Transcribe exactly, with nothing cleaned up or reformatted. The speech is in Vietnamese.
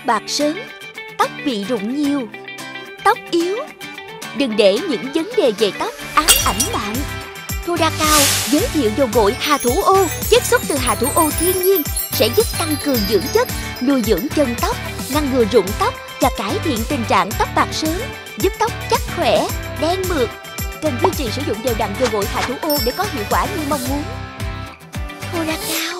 bạc sớm, tóc bị rụng nhiều, tóc yếu. Đừng để những vấn đề về tóc ám ảnh bạn. Thorakao giới thiệu dầu gội hà thủ ô, chiết xuất từ hà thủ ô thiên nhiên, sẽ giúp tăng cường dưỡng chất, nuôi dưỡng chân tóc, ngăn ngừa rụng tóc và cải thiện tình trạng tóc bạc sớm, giúp tóc chắc khỏe, đen mượt. Cần duy trì sử dụng đều đặn dầu gội hà thủ ô để có hiệu quả như mong muốn. Thorakao.